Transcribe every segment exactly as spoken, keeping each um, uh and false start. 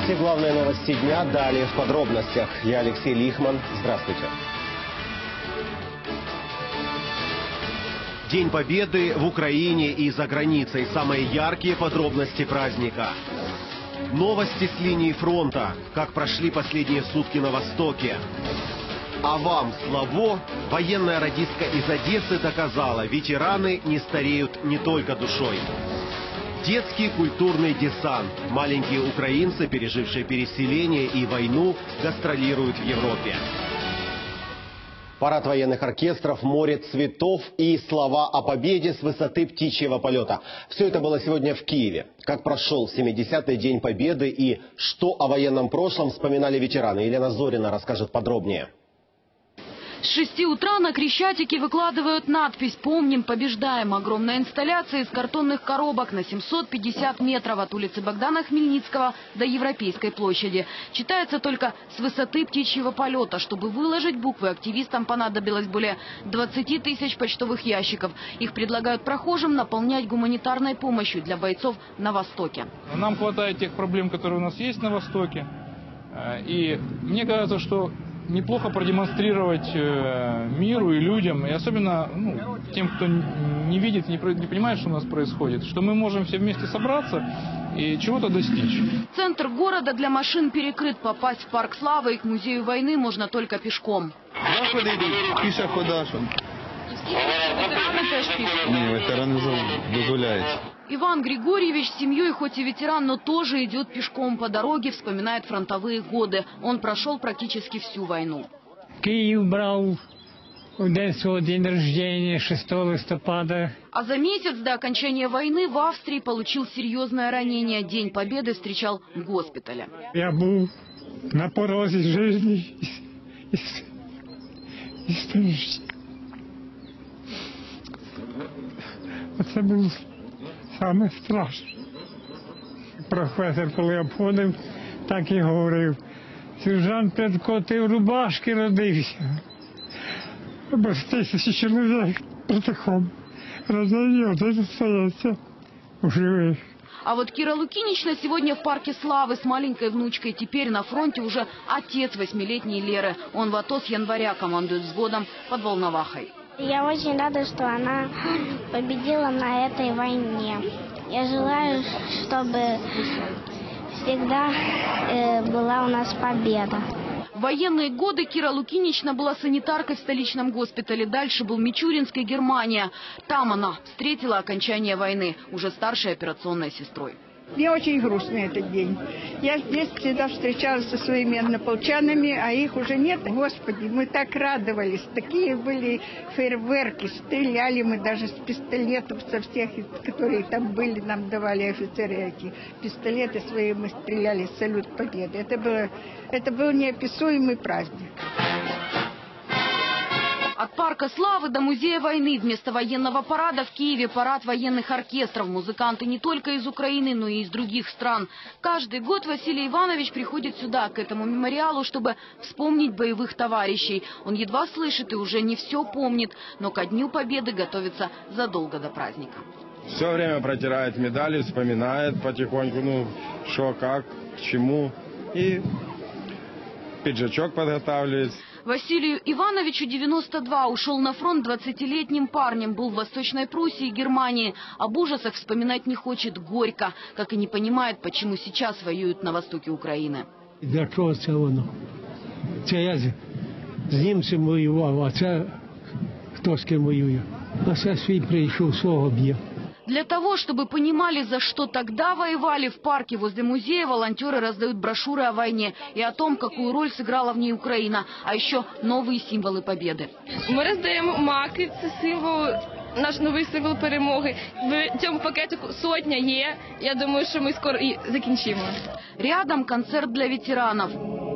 Все главные новости дня далее в подробностях. Я Алексей Лихман. Здравствуйте. День Победы в Украине и за границей. Самые яркие подробности праздника. Новости с линии фронта. Как прошли последние сутки на Востоке. А вам слабо? Военная радистка из Одессы доказала, ветераны не стареют не только душой. Детский культурный десант. Маленькие украинцы, пережившие переселение и войну, гастролируют в Европе. Парад военных оркестров, море цветов и слова о победе с высоты птичьего полета. Все это было сегодня в Киеве. Как прошел семидесятый день Победы и что о военном прошлом вспоминали ветераны, Елена Зорина расскажет подробнее. С шести утра на Крещатике выкладывают надпись «Помним, побеждаем». Огромная инсталляция из картонных коробок на семьсот пятьдесят метров от улицы Богдана Хмельницкого до Европейской площади. Читается только с высоты птичьего полета. Чтобы выложить буквы, активистам понадобилось более двадцати тысяч почтовых ящиков. Их предлагают прохожим наполнять гуманитарной помощью для бойцов на Востоке. Нам хватает тех проблем, которые у нас есть на Востоке. И мне кажется, что неплохо продемонстрировать миру и людям, и особенно ну, тем, кто не видит, не понимает, что у нас происходит, что мы можем все вместе собраться и чего-то достичь. Центр города для машин перекрыт. Попасть в парк славы и к музею войны можно только пешком. Не, ветераны дозволяют. Иван Григорьевич с семьей хоть и ветеран, но тоже идет пешком по дороге, вспоминает фронтовые годы. Он прошел практически всю войну. Киев брал в день своего день рождения, шестого листопада. А за месяц до окончания войны в Австрии получил серьезное ранение. День Победы встречал в госпитале. Я был на порозе жизни и, и, и смерти. Це було саме страшне. Професор, коли обходив, так і говорив: сержант Петко, ти в рубашці родився. Без тисячі чоловік петухом роздають, це остається у живих. А вот Кира Лукинична сегодня в парке славы с маленькой внучкой. Теперь на фронте уже отец восьмилетней Леры. Он в АТО с января командует взводом под Волновахой. Я очень рада, что она победила на этой войне. Я желаю, чтобы всегда э, была у нас победа. В военные годы Кира Лукинична была санитаркой в столичном госпитале. Дальше был Мичуринск и Германия. Там она встретила окончание войны, уже старшей операционной сестрой. Мне очень грустно этот день. Я здесь всегда встречалась со своими однополчанами, а их уже нет. Господи, мы так радовались. Такие были фейерверки. Стреляли мы даже с пистолетов, со всех, которые там были, нам давали офицеры эти пистолеты свои, мы стреляли. Салют Победы. Это, было, это был неописуемый праздник. От парка славы до музея войны. Вместо военного парада в Киеве парад военных оркестров. Музыканты не только из Украины, но и из других стран. Каждый год Василий Иванович приходит сюда, к этому мемориалу, чтобы вспомнить боевых товарищей. Он едва слышит и уже не все помнит, но ко Дню Победы готовится задолго до праздника. Все время протирает медали, вспоминает потихоньку, ну, что, как, к чему. И пиджачок подготавливает. Василию Ивановичу девяносто два. Ушел на фронт двадцатилетним парнем. Был в Восточной Пруссии и Германии. Об ужасах вспоминать не хочет, горько. Как и не понимает, почему сейчас воюют на востоке Украины. Для чого це воно? Це я з, з німцем воював, а це хто з ким воює? А це свій прийшов, свого б'є. Для того, чтобы понимали, за что тогда воевали, в парке возле музея волонтеры раздают брошюры о войне и о том, какую роль сыграла в ней Украина, а еще новые символы победы. Ми роздаємо маки, це символ, наш новий символ перемоги. В цьому пакетику сотня є. Я думаю, що ми скоро і закінчимо. Рядом концерт для ветеранов.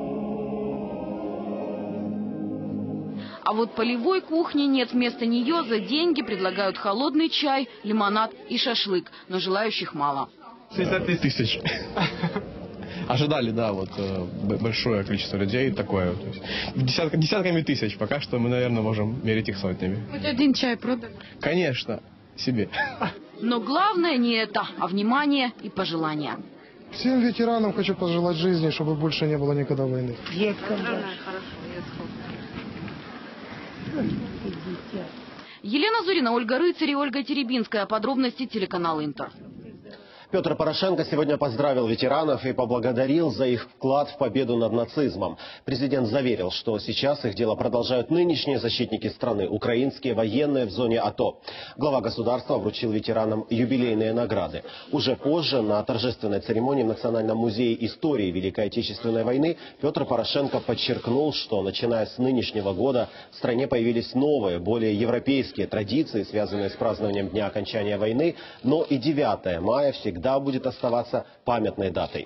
А вот полевой кухни нет. Вместо нее за деньги предлагают холодный чай, лимонад и шашлык. Но желающих мало. шестьдесят тысяч. Ожидали, да, вот большое количество людей такое. То есть, десятка, десятками тысяч. Пока что мы, наверное, можем мерить их сотнями. Хоть один чай продали? Конечно, себе. Но главное не это, а внимание и пожелания. Всем ветеранам хочу пожелать жизни, чтобы больше не было никогда войны. Елена Зурина, Ольга Рыцарь и Ольга Теребинская. Подробности телеканал Интер. Петр Порошенко сегодня поздравил ветеранов и поблагодарил за их вклад в победу над нацизмом. Президент заверил, что сейчас их дело продолжают нынешние защитники страны, украинские военные в зоне АТО. Глава государства вручил ветеранам юбилейные награды. Уже позже на торжественной церемонии в Национальном музее истории Великой Отечественной войны Петр Порошенко подчеркнул, что начиная с нынешнего года в стране появились новые, более европейские традиции, связанные с празднованием дня окончания войны, но и девятое мая всегда Да, будет оставаться пам'ятною датой.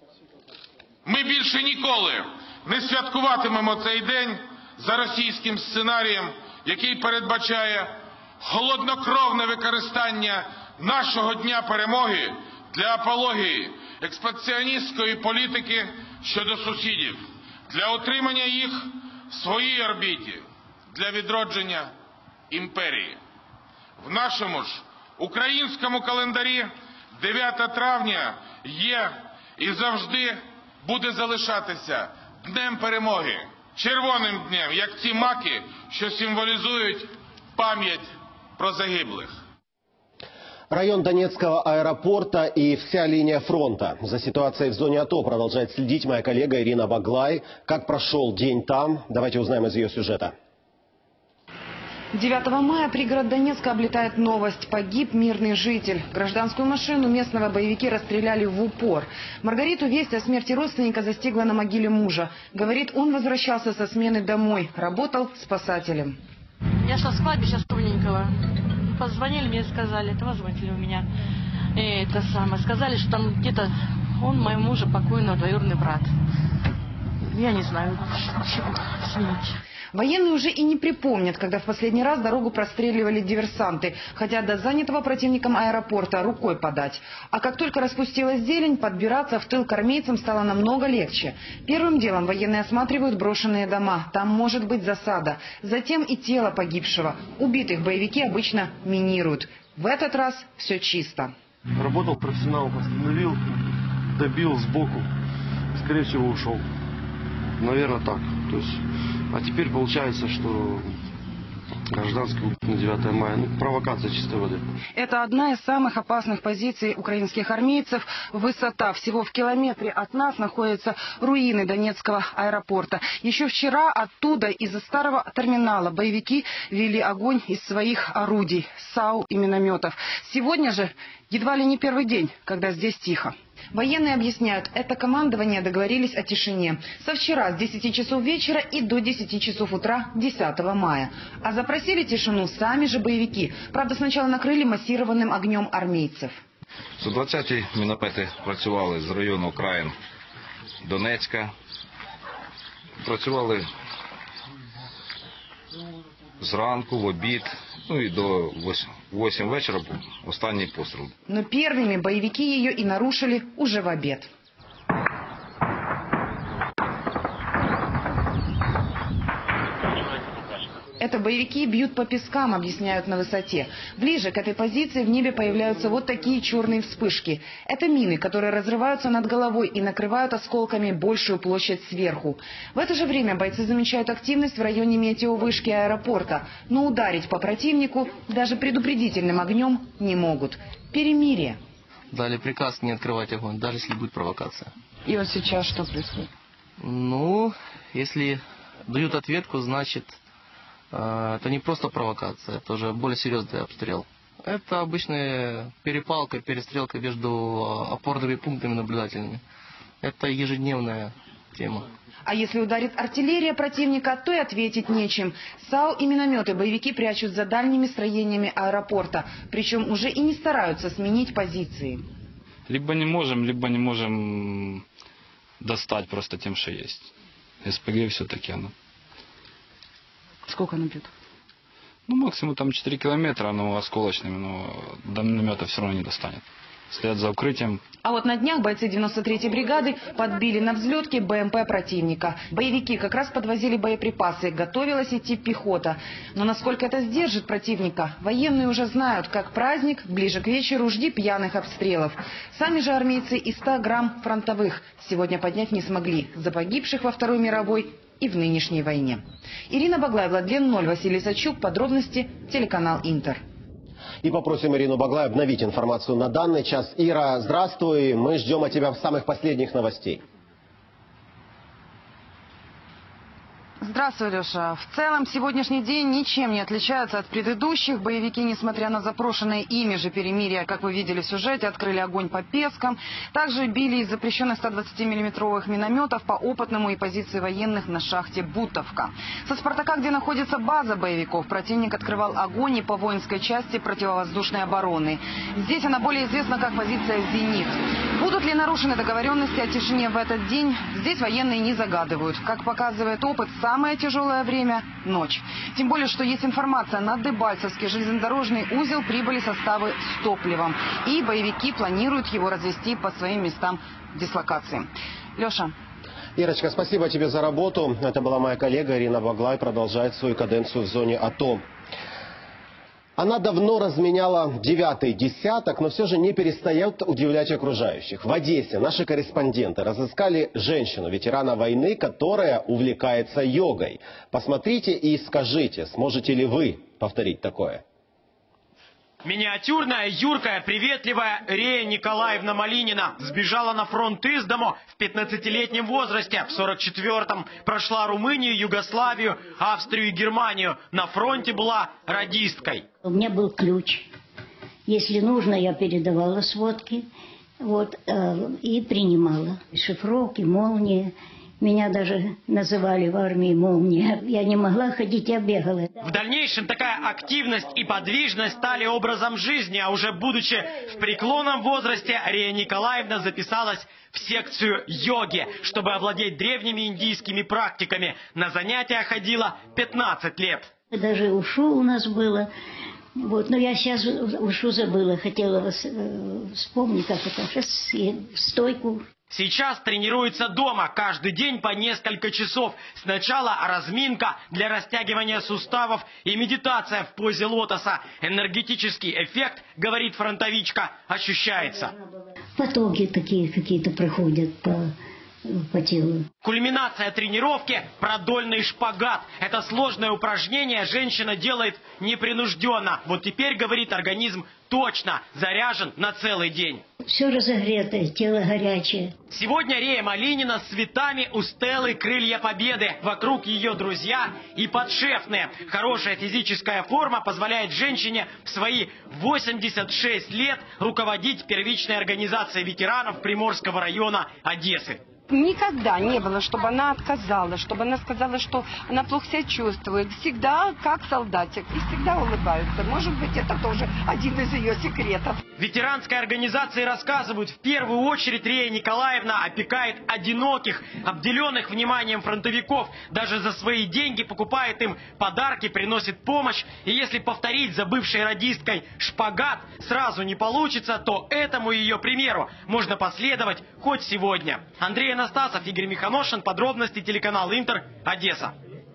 Ми більше ніколи не святкуватимемо цей день за російським сценарієм, який передбачає холоднокровне використання нашого Дня перемоги для апології експансіоністської політики щодо сусідів, для утримання їх в своїй орбіті, для відродження імперії. В нашому ж українському календарі дев'яте травня є і завжди буде залишатися Днем перемоги, червоним днем, як ці маки, що символізують пам'ять про загиблих. Район Донецкого аэропорта и вся линия фронта. За ситуацией в зоне АТО продолжает следить моя коллега Ирина Баглай. Как прошел день там? Давайте узнаем из ее сюжета. девятого мая пригород Донецка облетает новость. Погиб мирный житель. Гражданскую машину местного боевики расстреляли в упор. Маргариту весть о смерти родственника застигла на могиле мужа. Говорит, он возвращался со смены домой. Работал спасателем. Я шла с кладбища Струненького. Позвонили мне и сказали, это возможно у меня. И это самое. Сказали, что там где-то он моему мужу покойного двоюродный брат. Я не знаю, чего, извините. Военные уже и не припомнят, когда в последний раз дорогу простреливали диверсанты, хотя до занятого противником аэропорта рукой подать. А как только распустилась зелень, подбираться в тыл к армейцам стало намного легче. Первым делом военные осматривают брошенные дома. Там может быть засада. Затем и тело погибшего. Убитых боевики обычно минируют. В этот раз все чисто. Работал профессионал, остановил, добил сбоку. Скорее всего, ушел. Наверное, так. То есть... А теперь получается, что гражданский на девятое мая, ну, провокация чистой воды. Это одна из самых опасных позиций украинских армейцев. Высота всего в километре от нас находятся руины Донецкого аэропорта. Еще вчера оттуда, из-за старого терминала, боевики вели огонь из своих орудий, САУ и минометов. Сегодня же едва ли не первый день, когда здесь тихо. Военные объясняют, это командование договорились о тишине. Со вчера с десяти часов вечера и до десяти часов утра десятого мая. А запросили тишину сами же боевики. Правда, сначала накрыли массированным огнем армейцев. сто двадцяті міномети працювали з району окраїн Донецька. Працювали зранку, в обід, ну и до восьми вечера останній постріл. Но первыми боевики ее и нарушили уже в обед. Это боевики бьют по пескам, объясняют на высоте. Ближе к этой позиции в небе появляются вот такие черные вспышки. Это мины, которые разрываются над головой и накрывают осколками большую площадь сверху. В это же время бойцы замечают активность в районе метеовышки аэропорта. Но ударить по противнику даже предупредительным огнем не могут. Перемирие. Дали приказ не открывать огонь, даже если будет провокация. И вот сейчас что происходит? Ну, если дают ответку, значит... Это не просто провокация, это уже более серьезный обстрел. Это обычная перепалка, перестрелка между опорными пунктами наблюдательными. Это ежедневная тема. А если ударит артиллерия противника, то и ответить нечем. САУ и минометы боевики прячут за дальними строениями аэропорта. Причем уже и не стараются сменить позиции. Либо не можем, либо не можем достать просто тем, что есть. СПГ все-таки оно. Сколько она бьет? Ну, максимум там четыре километра, но осколочными, но до миномета все равно не достанет. стоят за укрытием. А вот на днях бойцы девяносто третьей бригады подбили на взлетке БМП противника. Боевики как раз подвозили боеприпасы, готовилась идти пехота. Но насколько это сдержит противника, военные уже знают, как праздник, ближе к вечеру жди пьяных обстрелов. Сами же армейцы и ста грамм фронтовых сегодня поднять не смогли за погибших во Второй мировой и в нынешней войне. Ирина Баглай, Владлен Ноль, Василий Сачук. Подробности телеканал Интер. И попросим Ирину Баглай обновить информацию на данный час. Ира, здравствуй. Мы ждем от тебя самых последних новостей. Здравствуй, Леша. В целом, сегодняшний день ничем не отличается от предыдущих. Боевики, несмотря на запрошенное ими же перемирие, как вы видели в сюжете, открыли огонь по Пескам. Также били из запрещенных ста двадцатимиллиметровых минометов по опытному и позиции военных на шахте Бутовка. Со «Спартака», где находится база боевиков, противник открывал огонь и по воинской части противовоздушной обороны. Здесь она более известна как позиция «Зенит». Будут ли нарушены договоренности о тишине в этот день, здесь военные не загадывают. Как показывает опыт, самое тяжелое время – ночь. Тем более, что есть информация, на Дебальцевский железнодорожный узел прибыли составы с топливом. И боевики планируют его развести по своим местам дислокации. Леша. Ирочка, спасибо тебе за работу. Это была моя коллега Ирина Баглай, продолжает свою каденцию в зоне АТО. Она давно разменяла девятый десяток, но все же не перестает удивлять окружающих. В Одессе наши корреспонденты разыскали женщину, ветерана войны, которая увлекается йогой. Посмотрите и скажите, сможете ли вы повторить такое? Миниатюрная, юркая, приветливая Рея Николаевна Малинина сбежала на фронт из дому в пятнадцатилетнем возрасте. В сорок четвёртом прошла Румынию, Югославию, Австрию и Германию. На фронте была радисткой. У меня был ключ. Если нужно, я передавала сводки вот, э, и принимала. Шифровки, молнии. Меня даже называли в армии «Молния». Я не могла ходить, я бегала. В дальнейшем такая активность и подвижность стали образом жизни, а уже будучи в преклонном возрасте, Рея Николаевна записалась в секцию йоги, чтобы овладеть древними индийскими практиками. На занятия ходила пятнадцать лет. Даже ушу у нас было. Вот, но я сейчас ушу забыла, хотела вас, э, вспомнить, как это, сейчас стойку. Сейчас тренируется дома, каждый день по несколько часов. Сначала разминка для растягивания суставов и медитация в позе лотоса. Энергетический эффект, говорит фронтовичка, ощущается. Потоки такие какие-то проходят по, по телу. Кульминация тренировки – продольный шпагат. Это сложное упражнение женщина делает непринужденно. Вот теперь, говорит, организм точно заряжен на целый день. Все разогретое, тело горячее. Сегодня Рея Малинина с цветами у Стеллы «Крылья Победы». Вокруг ее друзья и подшефные. Хорошая физическая форма позволяет женщине в свои восемьдесят шесть лет руководить первичной организацией ветеранов Приморского района Одессы. Никогда не было, чтобы она отказала, чтобы она сказала, что она плохо себя чувствует. Всегда как солдатик и всегда улыбается. Может быть, это тоже один из ее секретов. Ветеранской организации рассказывают, в первую очередь Рея Николаевна опекает одиноких, обделенных вниманием фронтовиков. Даже за свои деньги покупает им подарки, приносит помощь. И если повторить за бывшей радисткой шпагат сразу не получится, то этому ее примеру можно последовать хоть сегодня. Андрей Анастасов, Игорь Миханошин. Подробности телеканал Интер, Одесса.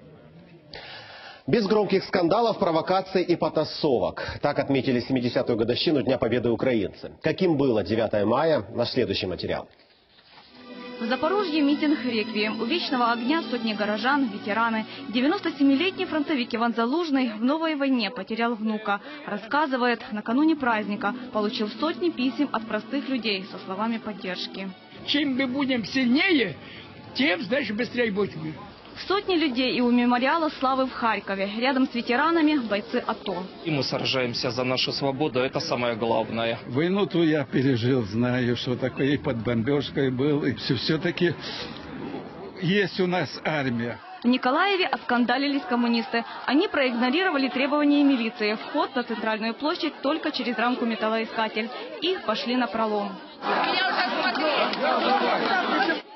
Без громких скандалов, провокаций и потасовок. Так отметили семидесятую годовщину Дня Победы украинцы. Каким было девятое мая? Наш следующий материал. В Запорожье митинг «Реквием». У вечного огня сотни горожан, ветераны. девяностосемилетний фронтовик Иван Залужный в новой войне потерял внука. Рассказывает, накануне праздника получил сотни писем от простых людей со словами поддержки. Чем мы будем сильнее, тем, значит, быстрее будем. Сотни людей и у мемориала славы в Харькове. Рядом с ветеранами бойцы АТО. И мы сражаемся за нашу свободу, это самое главное. Войну-то я пережил, знаю, что такое, и под бомбежкой был. И все-таки есть у нас армия. В Николаеве оскандалились коммунисты. Они проигнорировали требования милиции. Вход на центральную площадь только через рамку металлоискатель. Их пошли напролом.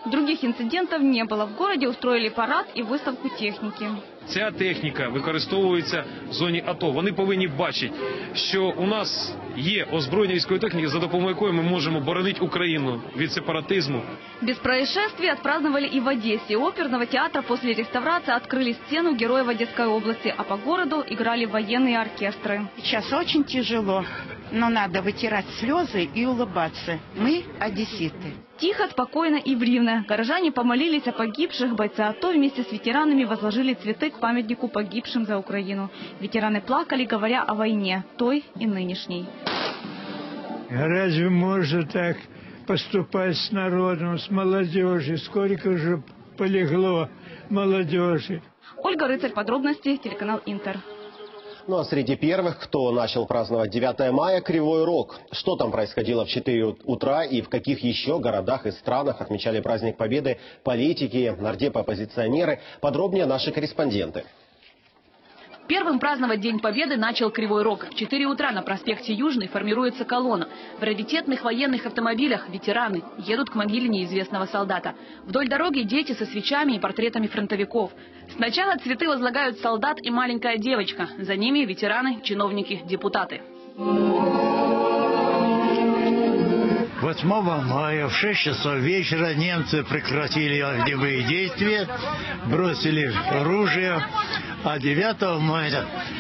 Других инцидентов не было. В городе устроили парад и выставку техники. Ця техніка використовується в зоні АТО. Вони повинні бачити, що у нас є озброєння військової техніки, за допомогою якої ми можемо боронити Україну від сепаратизму. Без происшествий отпраздновали и в Одессе. У оперного театра после реставрации открыли стену Героев Одесской области, а по городу играли военные оркестры. Сейчас очень тяжело, но надо вытирать слезы и улыбаться. Мы одесситы. Тихо, спокойно и в Ривне. Горожане помолились о погибших. Бойцы АТО вместе с ветеранами возложили цветы к памятнику погибшим за Украину. Ветераны плакали, говоря о войне, той и нынешней. Разве можно так поступать с народом, с молодежью? Сколько же полегло молодежи? Ольга Рыцарь, подробности, телеканал Интер. Ну а среди первых, кто начал праздновать девятое мая, Кривой Рог. Что там происходило в четыре утра и в каких еще городах и странах отмечали праздник Победы политики, нардепы, оппозиционеры? Подробнее наши корреспонденты. Первым праздновать День Победы начал Кривой Рог. В четыре утра на проспекте Южный формируется колонна. В раритетных военных автомобилях ветераны едут к могиле неизвестного солдата. Вдоль дороги дети со свечами и портретами фронтовиков. Сначала цветы возлагают солдат и маленькая девочка. За ними ветераны, чиновники, депутаты. восьмого мая в шесть часов вечера немцы прекратили огневые действия, бросили оружие, а девятого мая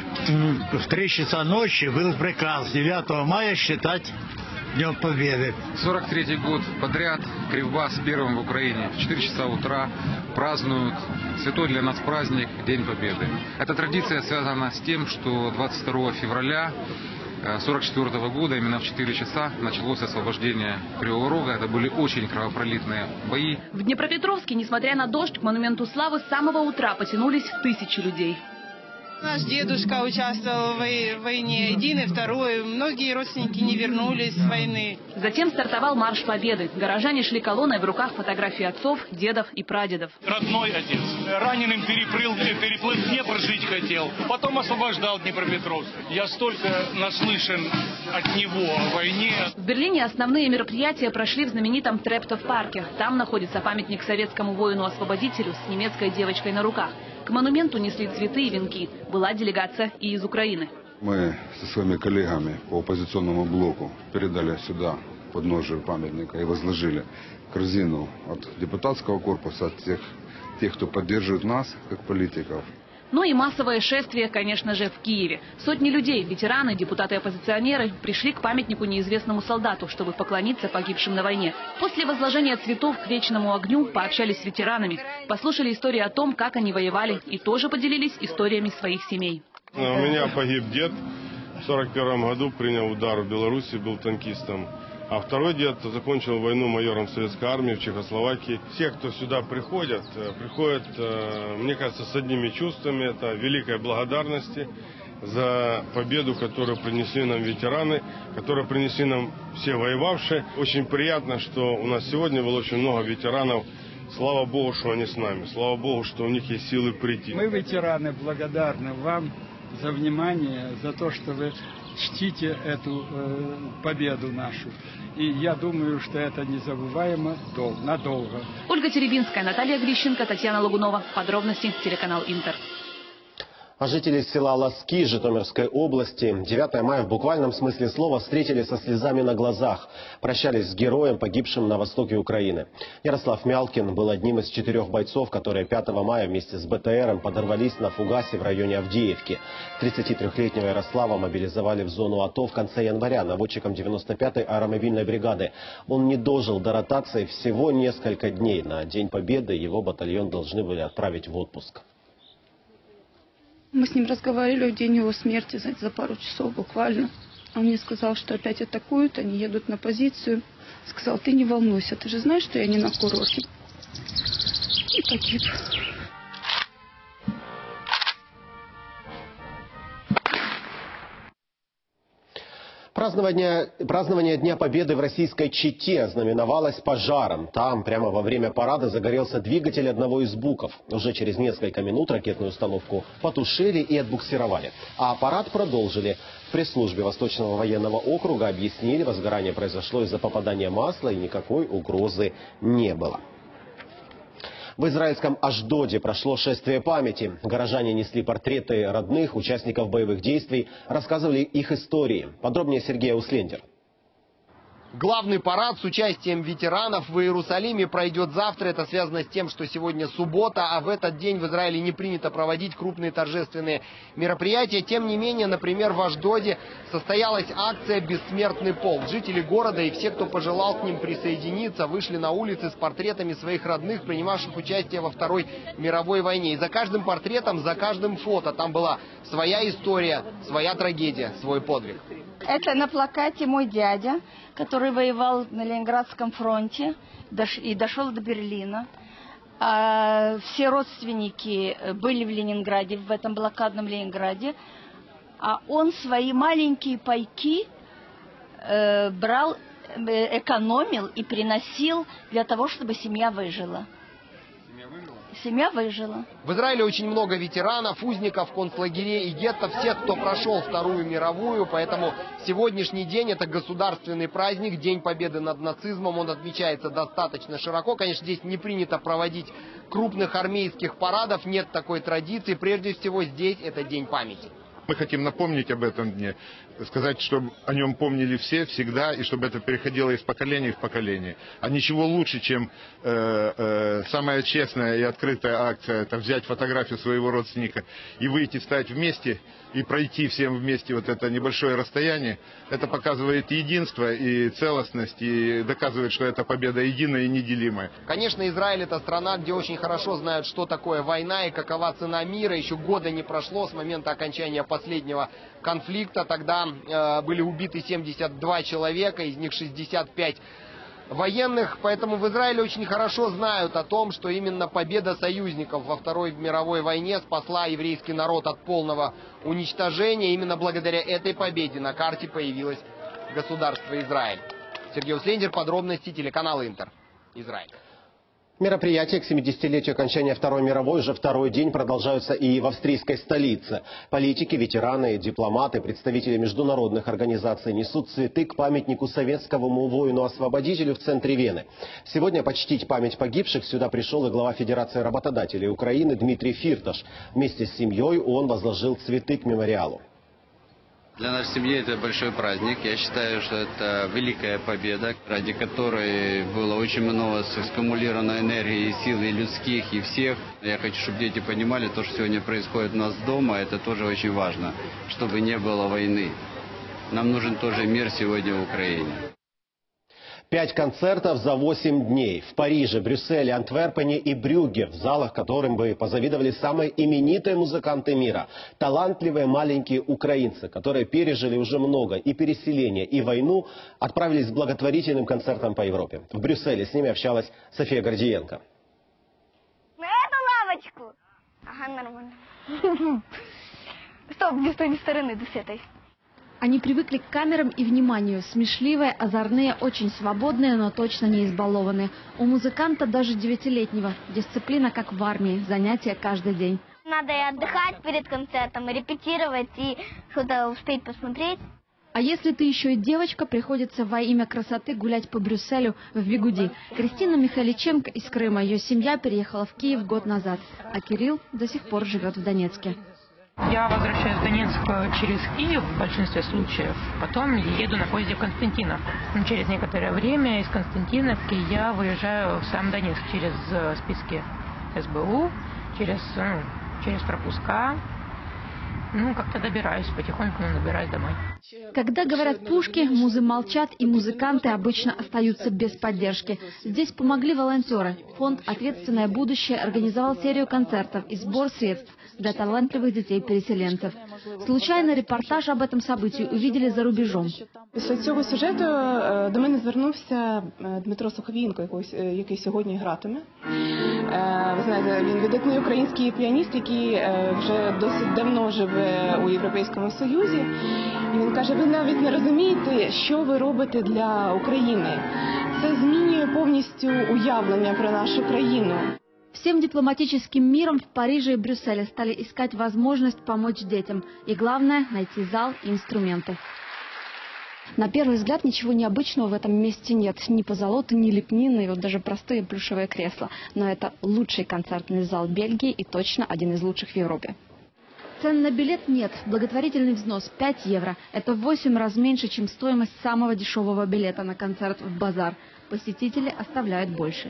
в три часа ночи был приказ девятого мая считать Днем Победы. сорок третий год подряд Кривбас первым в Украине в четыре часа утра празднуют святой для нас праздник День Победы. Эта традиция связана с тем, что двадцать второго февраля сорок четвёртого года именно в четыре часа началось освобождение Кривого Рога. Это были очень кровопролитные бои. В Днепропетровске, несмотря на дождь, к монументу славы с самого утра потянулись тысячи людей. Наш дедушка участвовал в войне, один и второй. Многие родственники не вернулись с войны. Затем стартовал марш Победы. Горожане шли колонной, в руках фотографии отцов, дедов и прадедов. Родной отец. Раненым переплыл, переплыв Днепр, жить хотел. Потом освобождал Днепропетровск. Я столько наслышан от него о войне. В Берлине основные мероприятия прошли в знаменитом Трептов-парке. Там находится памятник советскому воину-освободителю с немецкой девочкой на руках. К монументу несли цветы и венки. Была делегация и из Украины. Мы со своими коллегами по оппозиционному блоку передали сюда подножие памятника и возложили корзину от депутатского корпуса, от тех, тех, кто поддерживает нас, как политиков. Ну и массовое шествие, конечно же, в Киеве. Сотни людей, ветераны, депутаты-оппозиционеры, пришли к памятнику неизвестному солдату, чтобы поклониться погибшим на войне. После возложения цветов к вечному огню пообщались с ветеранами, послушали истории о том, как они воевали, и тоже поделились историями своих семей. У меня погиб дед. В сорок первом году принял удар в Беларуси, был танкистом. А второй дед закончил войну майором Советской армии в Чехословакии. Все, кто сюда приходят, приходят, мне кажется, с одними чувствами. Это великой благодарности за победу, которую принесли нам ветераны, которую принесли нам все воевавшие. Очень приятно, что у нас сегодня было очень много ветеранов. Слава Богу, что они с нами. Слава Богу, что у них есть силы прийти. Мы, ветераны, благодарны вам за внимание, за то, что вы чтите эту э, победу нашу. И я думаю, что это незабываемо дол- надолго. Ольга Теребинская, Наталья Грищенко, Татьяна Лагунова. Подробности, телеканал Интер. А жители села Ласки Житомирской области девятое мая в буквальном смысле слова встретили со слезами на глазах. Прощались с героем, погибшим на востоке Украины. Ярослав Мялкин был одним из четырех бойцов, которые пятого мая вместе с БТРом подорвались на фугасе в районе Авдеевки. тридцатитрёхлетнего Ярослава мобилизовали в зону АТО в конце января наводчиком девяносто пятой аэромобильной бригады. Он не дожил до ротации всего несколько дней. На День Победы его батальон должны были отправить в отпуск. Мы с ним разговаривали в день его смерти, знаете, за пару часов буквально. Он мне сказал, что опять атакуют, они едут на позицию. Сказал, ты не волнуйся, ты же знаешь, что я не на курорте. И погиб. Празднование, празднование Дня Победы в российской Чите знаменовалось пожаром. Там прямо во время парада загорелся двигатель одного из БУКов. Уже через несколько минут ракетную установку потушили и отбуксировали. А парад продолжили. В пресс-службе Восточного военного округа объяснили, возгорание произошло из-за попадания масла и никакой угрозы не было. В израильском Ашдоде прошло шествие памяти. Горожане несли портреты родных, участников боевых действий, рассказывали их истории. Подробнее Сергей Услендер. Главный парад с участием ветеранов в Иерусалиме пройдет завтра. Это связано с тем, что сегодня суббота, а в этот день в Израиле не принято проводить крупные торжественные мероприятия. Тем не менее, например, в Ашдоде состоялась акция «Бессмертный полк». Жители города и все, кто пожелал к ним присоединиться, вышли на улицы с портретами своих родных, принимавших участие во Второй мировой войне. И за каждым портретом, за каждым фото там была своя история, своя трагедия, свой подвиг. Это на плакате мой дядя, который воевал на Ленинградском фронте и дошел до Берлина. Все родственники были в Ленинграде, в этом блокадном Ленинграде. А он свои маленькие пайки брал, экономил и приносил для того, чтобы семья выжила. Семья выжила. В Израиле очень много ветеранов, узников, концлагерей и гетто, всех, кто прошел Вторую мировую, поэтому сегодняшний день это государственный праздник, День Победы над нацизмом, он отмечается достаточно широко. Конечно, здесь не принято проводить крупных армейских парадов, нет такой традиции, прежде всего здесь это День памяти. Мы хотим напомнить об этом дне, сказать, чтобы о нем помнили все, всегда, и чтобы это переходило из поколения в поколение. А ничего лучше, чем э, э, самая честная и открытая акция, это взять фотографию своего родственника и выйти, встать вместе и пройти всем вместе вот это небольшое расстояние. Это показывает единство и целостность, и доказывает, что эта победа единая и неделимая. Конечно, Израиль это страна, где очень хорошо знают, что такое война и какова цена мира. Еще года не прошло с момента окончания последнего конфликта. Тогда э, были убиты семьдесят два человека, из них шестьдесят пять военных. Поэтому в Израиле очень хорошо знают о том, что именно победа союзников во Второй мировой войне спасла еврейский народ от полного уничтожения. Именно благодаря этой победе на карте появилось государство Израиль. Сергей Услендер, подробности, телеканал Интер, Израиль. Мероприятия к семидесятилетию окончания Второй мировой уже второй день продолжаются и в австрийской столице. Политики, ветераны, дипломаты, представители международных организаций несут цветы к памятнику советскому воину-освободителю в центре Вены. Сегодня почтить память погибших сюда пришел и глава Федерации работодателей Украины Дмитрий Фирташ. Вместе с семьей он возложил цветы к мемориалу. Для нашей семьи это большой праздник. Я считаю, что это великая победа, ради которой было очень много скумулировано энергии, сил и людских, и всех. Я хочу, чтобы дети понимали, то, что сегодня происходит у нас дома, это тоже очень важно, чтобы не было войны. Нам нужен тоже мир сегодня в Украине. Пять концертов за восемь дней. В Париже, Брюсселе, Антверпене и Брюгге, в залах которым бы позавидовали самые именитые музыканты мира. Талантливые маленькие украинцы, которые пережили уже много и переселение, и войну, отправились с благотворительным концертом по Европе. В Брюсселе с ними общалась София Гордиенко. На эту лавочку? Ага, нормально. Стоп, не с той стороны, до с этой. Они привыкли к камерам и вниманию. Смешливые, озорные, очень свободные, но точно не избалованные. У музыканта даже девятилетнего дисциплина как в армии, занятия каждый день. Надо и отдыхать перед концертом, и репетировать, и что-то успеть посмотреть. А если ты еще и девочка, приходится во имя красоты гулять по Брюсселю в бигуди. Кристина Михайличенко из Крыма. Ее семья переехала в Киев год назад, а Кирилл до сих пор живет в Донецке. Я возвращаюсь в Донецк через Киев в большинстве случаев. Потом еду на поезде в Константинов. Через некоторое время из Константиновки я выезжаю в сам Донецк через списки эс бэ у, через, ну, через пропуска. Ну, как-то добираюсь, потихоньку набираюсь домой. Когда говорят пушки, музы молчат, и музыканты обычно остаются без поддержки. Здесь помогли волонтеры. Фонд «Ответственное будущее» организовал серию концертов и сбор средств для талантливых детей-переселенцев. Случайно репортаж об этом событии увидели за рубежом. Після цього сюжету до мене звернувся Дмитро Суховієнко, який сьогодні гратиме. Ви знаєте, він видатний український піаніст, який вже досить давно живе у Європейському Союзі. І він каже, ви навіть не розумієте, що ви робите для України. Це змінює повністю уявлення про нашу країну. Всем дипломатическим миром в Париже и Брюсселе стали искать возможность помочь детям. И главное – найти зал и инструменты. На первый взгляд ничего необычного в этом месте нет. Ни позолоты, ни лепнины, и вот даже простые плюшевые кресла. Но это лучший концертный зал Бельгии и точно один из лучших в Европе. Цен на билет нет. Благотворительный взнос пять евро. Это в восемь раз меньше, чем стоимость самого дешевого билета на концерт в Базар. Посетители оставляют больше.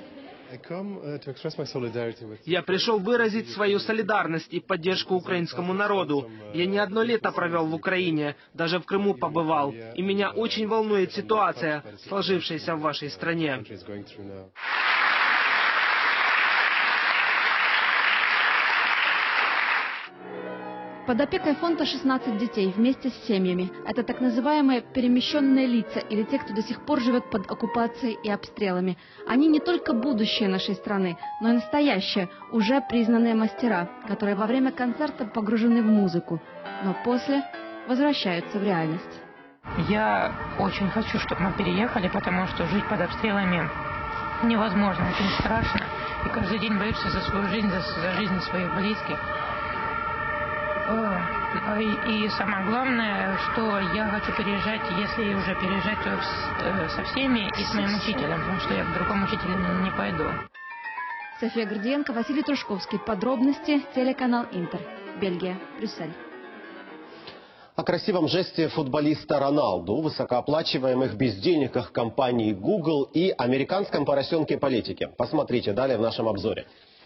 Я пришел выразить свою солидарность и поддержку украинскому народу. Я не одно лето провел в Украине, даже в Крыму побывал. И меня очень волнует ситуация, сложившаяся в вашей стране. Под опекой фонда шестнадцать детей вместе с семьями. Это так называемые перемещенные лица или те, кто до сих пор живет под оккупацией и обстрелами. Они не только будущее нашей страны, но и настоящее, уже признанные мастера, которые во время концерта погружены в музыку, но после возвращаются в реальность. Я очень хочу, чтобы мы переехали, потому что жить под обстрелами невозможно, очень страшно. И каждый день боишься за свою жизнь, за, за жизнь своих близких. И самое главное, что я хочу переезжать, если уже переезжать, то со всеми и с моим учителем, потому что я к другому учителю не пойду. София Гордиенко, Василий Трушковский. Подробности. Телеканал Интер. Бельгия. Брюссель. О красивом жесте футболиста Роналду, высокооплачиваемых бездельниках компании Google и американском поросенке-политике. Посмотрите далее в нашем обзоре.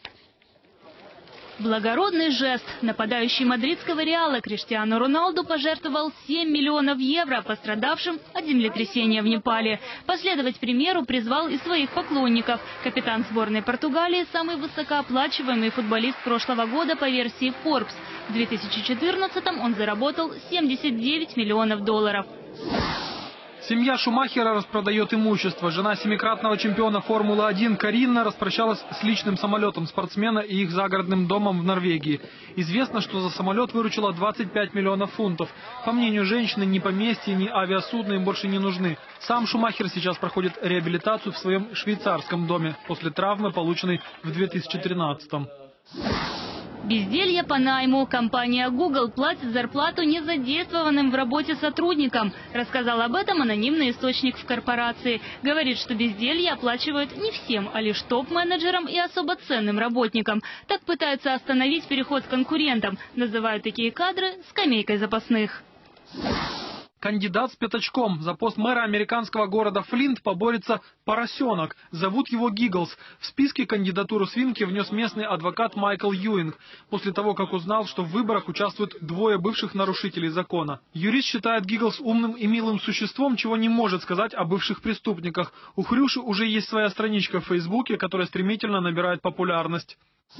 Благородный жест. Нападающий мадридского Реала Криштиану Роналду пожертвовал семь миллионов евро пострадавшим от землетрясения в Непале. Последовать примеру призвал и своих поклонников. Капитан сборной Португалии – самый высокооплачиваемый футболист прошлого года по версии Forbes. В две тысячи четырнадцатом он заработал семьдесят девять миллионов долларов. Семья Шумахера распродает имущество. Жена семикратного чемпиона Формулы один Карина распрощалась с личным самолетом спортсмена и их загородным домом в Норвегии. Известно, что за самолет выручила двадцать пять миллионов фунтов. По мнению женщины, ни поместья, ни авиасудны им больше не нужны. Сам Шумахер сейчас проходит реабилитацию в своем швейцарском доме после травмы, полученной в две тысячи тринадцатом. Безделье по найму. Компания Google платит зарплату незадействованным в работе сотрудникам. Рассказал об этом анонимный источник в корпорации. Говорит, что безделье оплачивают не всем, а лишь топ-менеджерам и особо ценным работникам. Так пытаются остановить переход к конкурентам. Называют такие кадры скамейкой запасных. Кандидат с пятачком. За пост мэра американского города Флинт поборется поросенок. Зовут его Гигглс. В списке кандидатуру свинки внес местный адвокат Майкл Юинг, после того, как узнал, что в выборах участвуют двое бывших нарушителей закона. Юрист считает Гигглс умным и милым существом, чего не может сказать о бывших преступниках. У Хрюши уже есть своя страничка в Фейсбуке, которая стремительно набирает популярность.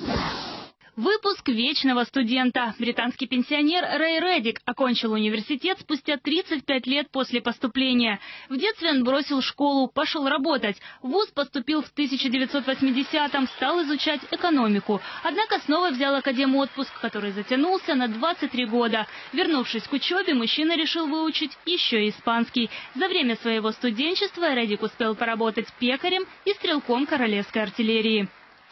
Выпуск вечного студента. Британский пенсионер Рэй Реддик окончил университет спустя тридцать пять лет после поступления. В детстве он бросил школу, пошел работать. В вуз поступил в тысяча девятьсот восьмидесятом, стал изучать экономику. Однако снова взял академ-отпуск, который затянулся на двадцать три года. Вернувшись к учебе, мужчина решил выучить еще и испанский. За время своего студенчества Реддик успел поработать пекарем и стрелком королевской артиллерии.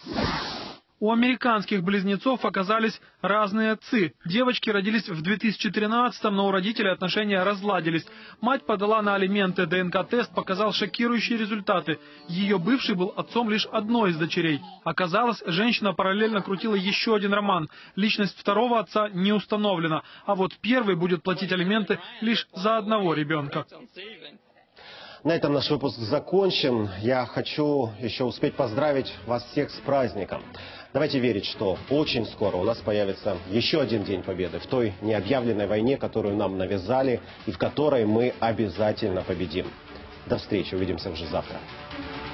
У американских близнецов оказались разные отцы. Девочки родились в две тысячи тринадцатом, но у родителей отношения разладились. Мать подала на алименты, ДНК-тест показал шокирующие результаты. Ее бывший был отцом лишь одной из дочерей. Оказалось, женщина параллельно крутила еще один роман. Личность второго отца не установлена, а вот первый будет платить алименты лишь за одного ребенка. На этом наш выпуск закончен. Я хочу еще успеть поздравить вас всех с праздником. Давайте верить, что очень скоро у нас появится еще один День Победы в той необъявленной войне, которую нам навязали и в которой мы обязательно победим. До встречи, увидимся уже завтра.